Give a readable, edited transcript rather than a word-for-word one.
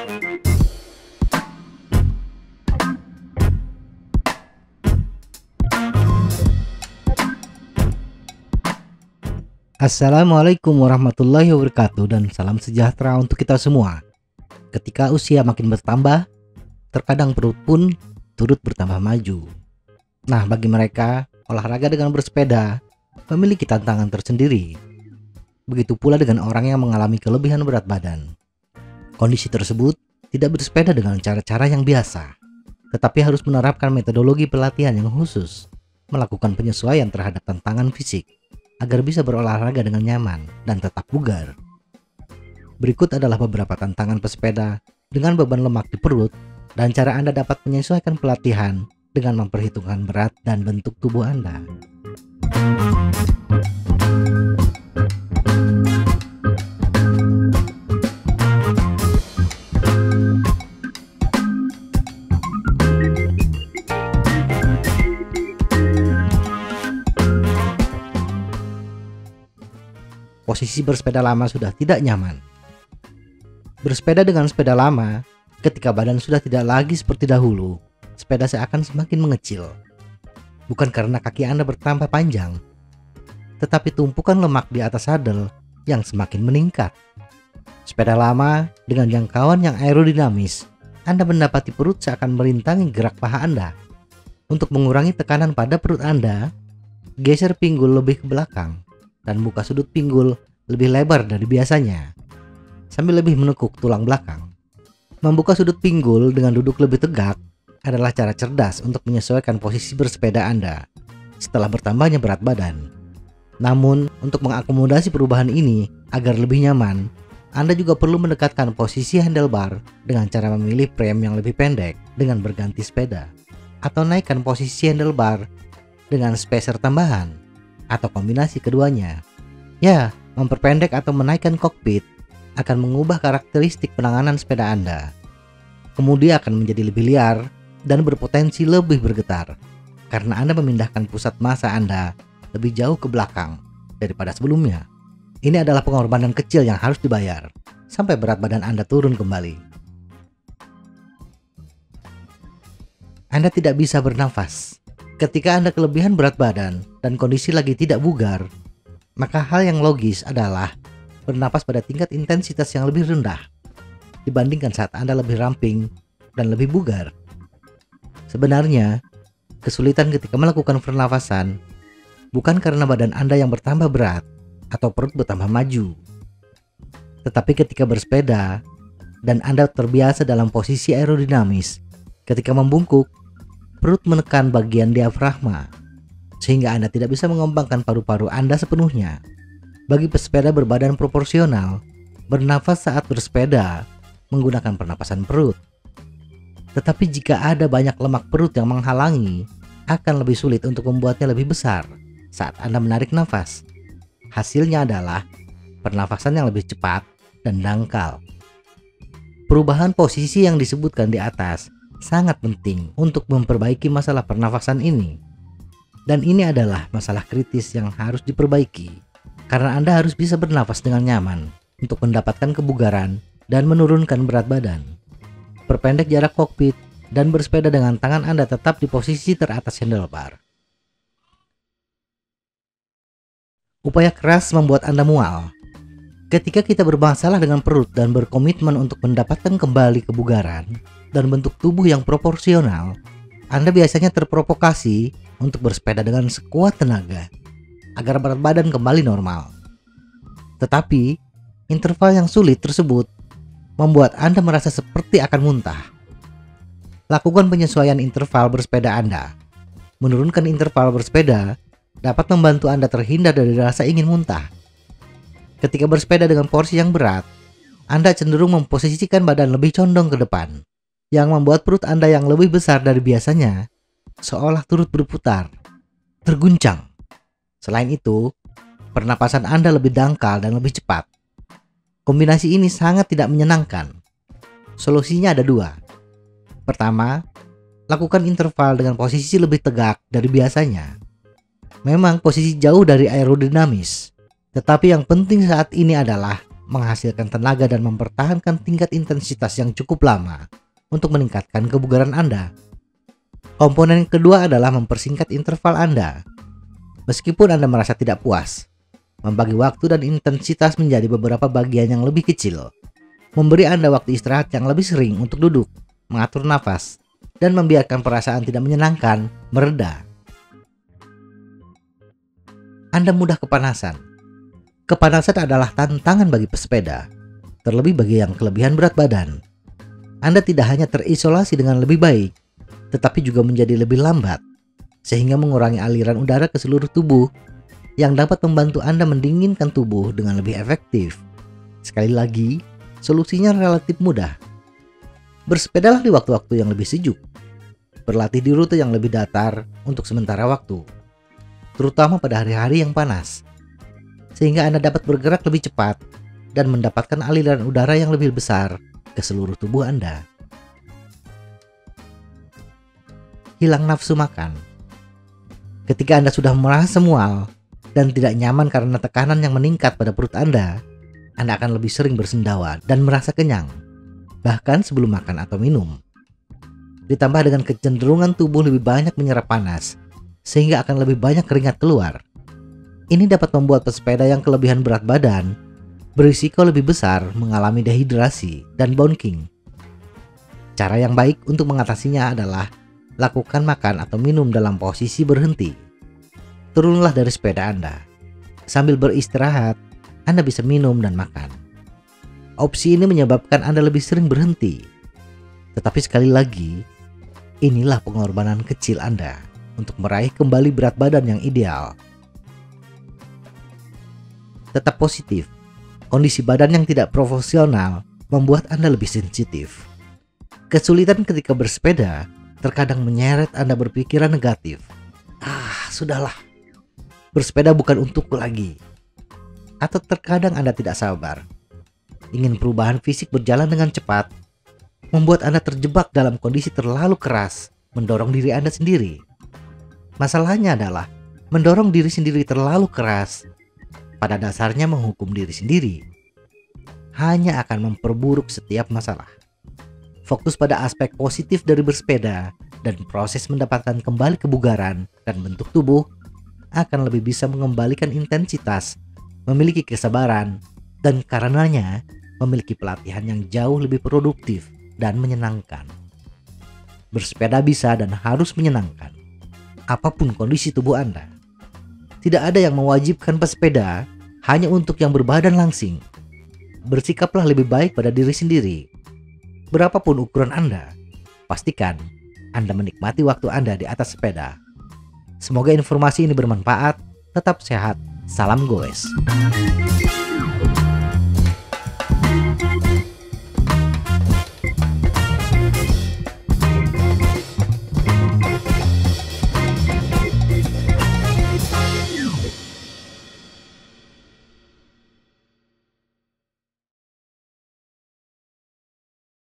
Assalamualaikum warahmatullahi wabarakatuh dan salam sejahtera untuk kita semua. Ketika usia makin bertambah, terkadang perut pun turut bertambah maju. Nah, bagi mereka, olahraga dengan bersepeda memiliki tantangan tersendiri. Begitu pula dengan orang yang mengalami kelebihan berat badan. Kondisi tersebut tidak bersepeda dengan cara-cara yang biasa, tetapi harus menerapkan metodologi pelatihan yang khusus, melakukan penyesuaian terhadap tantangan fisik, agar bisa berolahraga dengan nyaman dan tetap bugar. Berikut adalah beberapa tantangan pesepeda dengan beban lemak di perut dan cara Anda dapat menyesuaikan pelatihan dengan memperhitungkan berat dan bentuk tubuh Anda. Posisi bersepeda lama sudah tidak nyaman. Bersepeda dengan sepeda lama, ketika badan sudah tidak lagi seperti dahulu, sepeda seakan semakin mengecil. Bukan karena kaki Anda bertambah panjang, tetapi tumpukan lemak di atas sadel yang semakin meningkat. Sepeda lama dengan jangkauan yang aerodinamis, Anda mendapati perut seakan merintangi gerak paha Anda. Untuk mengurangi tekanan pada perut Anda, geser pinggul lebih ke belakang dan buka sudut pinggul lebih lebar dari biasanya, sambil lebih menekuk tulang belakang. Membuka sudut pinggul dengan duduk lebih tegak adalah cara cerdas untuk menyesuaikan posisi bersepeda Anda setelah bertambahnya berat badan. Namun, untuk mengakomodasi perubahan ini agar lebih nyaman, Anda juga perlu mendekatkan posisi handlebar dengan cara memilih frame yang lebih pendek dengan berganti sepeda, atau naikkan posisi handlebar dengan spacer tambahan, atau kombinasi keduanya. Ya, memperpendek atau menaikkan kokpit akan mengubah karakteristik penanganan sepeda Anda. Kemudian akan menjadi lebih liar dan berpotensi lebih bergetar karena Anda memindahkan pusat massa Anda lebih jauh ke belakang daripada sebelumnya. Ini adalah pengorbanan kecil yang harus dibayar sampai berat badan Anda turun kembali. Anda tidak bisa bernafas. Ketika Anda kelebihan berat badan dan kondisi lagi tidak bugar, maka hal yang logis adalah bernapas pada tingkat intensitas yang lebih rendah dibandingkan saat Anda lebih ramping dan lebih bugar. Sebenarnya, kesulitan ketika melakukan pernafasan bukan karena badan Anda yang bertambah berat atau perut bertambah maju, tetapi ketika bersepeda dan Anda terbiasa dalam posisi aerodinamis, ketika membungkuk, perut menekan bagian diafragma, sehingga Anda tidak bisa mengembangkan paru-paru Anda sepenuhnya. Bagi pesepeda berbadan proporsional, bernafas saat bersepeda menggunakan pernapasan perut. Tetapi jika ada banyak lemak perut yang menghalangi, akan lebih sulit untuk membuatnya lebih besar saat Anda menarik nafas. Hasilnya adalah pernafasan yang lebih cepat dan dangkal. Perubahan posisi yang disebutkan di atas sangat penting untuk memperbaiki masalah pernafasan ini. Dan ini adalah masalah kritis yang harus diperbaiki, karena Anda harus bisa bernafas dengan nyaman untuk mendapatkan kebugaran dan menurunkan berat badan. Perpendek jarak kokpit dan bersepeda dengan tangan Anda tetap di posisi teratas handlebar. Upaya keras membuat Anda mual. Ketika kita bermasalah dengan perut dan berkomitmen untuk mendapatkan kembali kebugaran dan bentuk tubuh yang proporsional, Anda biasanya terprovokasi untuk bersepeda dengan sekuat tenaga agar berat badan kembali normal. Tetapi, interval yang sulit tersebut membuat Anda merasa seperti akan muntah. Lakukan penyesuaian interval bersepeda Anda. Menurunkan interval bersepeda dapat membantu Anda terhindar dari rasa ingin muntah. Ketika bersepeda dengan porsi yang berat, Anda cenderung memposisikan badan lebih condong ke depan, yang membuat perut Anda yang lebih besar dari biasanya seolah turut berputar, terguncang. Selain itu, pernapasan Anda lebih dangkal dan lebih cepat. Kombinasi ini sangat tidak menyenangkan. Solusinya ada dua. Pertama, lakukan interval dengan posisi lebih tegak dari biasanya. Memang posisi jauh dari aerodinamis, tetapi yang penting saat ini adalah menghasilkan tenaga dan mempertahankan tingkat intensitas yang cukup lama untuk meningkatkan kebugaran Anda. Komponen kedua adalah mempersingkat interval Anda. Meskipun Anda merasa tidak puas, membagi waktu dan intensitas menjadi beberapa bagian yang lebih kecil, memberi Anda waktu istirahat yang lebih sering untuk duduk, mengatur nafas, dan membiarkan perasaan tidak menyenangkan mereda. Anda mudah kepanasan. Kepanasan adalah tantangan bagi pesepeda, terlebih bagi yang kelebihan berat badan. Anda tidak hanya terisolasi dengan lebih baik, tetapi juga menjadi lebih lambat, sehingga mengurangi aliran udara ke seluruh tubuh yang dapat membantu Anda mendinginkan tubuh dengan lebih efektif. Sekali lagi, solusinya relatif mudah. Bersepedalah di waktu-waktu yang lebih sejuk. Berlatih di rute yang lebih datar untuk sementara waktu, terutama pada hari-hari yang panas, sehingga Anda dapat bergerak lebih cepat dan mendapatkan aliran udara yang lebih besar ke seluruh tubuh Anda. Hilang nafsu makan. Ketika Anda sudah merasa mual dan tidak nyaman karena tekanan yang meningkat pada perut Anda akan lebih sering bersendawa dan merasa kenyang, bahkan sebelum makan atau minum. Ditambah dengan kecenderungan tubuh lebih banyak menyerap panas, sehingga akan lebih banyak keringat keluar. Ini dapat membuat pesepeda yang kelebihan berat badan berisiko lebih besar mengalami dehidrasi dan bonking. Cara yang baik untuk mengatasinya adalah lakukan makan atau minum dalam posisi berhenti. Turunlah dari sepeda Anda. Sambil beristirahat, Anda bisa minum dan makan. Opsi ini menyebabkan Anda lebih sering berhenti. Tetapi sekali lagi, inilah pengorbanan kecil Anda untuk meraih kembali berat badan yang ideal. Tetap positif. Kondisi badan yang tidak proporsional membuat Anda lebih sensitif. Kesulitan ketika bersepeda terkadang menyeret Anda berpikiran negatif. Sudahlah. Bersepeda bukan untukku lagi. Atau terkadang Anda tidak sabar. Ingin perubahan fisik berjalan dengan cepat, membuat Anda terjebak dalam kondisi terlalu keras, mendorong diri Anda sendiri. Masalahnya adalah mendorong diri sendiri terlalu keras, pada dasarnya menghukum diri sendiri, hanya akan memperburuk setiap masalah. Fokus pada aspek positif dari bersepeda dan proses mendapatkan kembali kebugaran dan bentuk tubuh akan lebih bisa mengembalikan intensitas, memiliki kesabaran, dan karenanya memiliki pelatihan yang jauh lebih produktif dan menyenangkan. Bersepeda bisa dan harus menyenangkan, apapun kondisi tubuh Anda. Tidak ada yang mewajibkan pesepeda hanya untuk yang berbadan langsing. Bersikaplah lebih baik pada diri sendiri. Berapapun ukuran Anda, pastikan Anda menikmati waktu Anda di atas sepeda. Semoga informasi ini bermanfaat. Tetap sehat. Salam goes.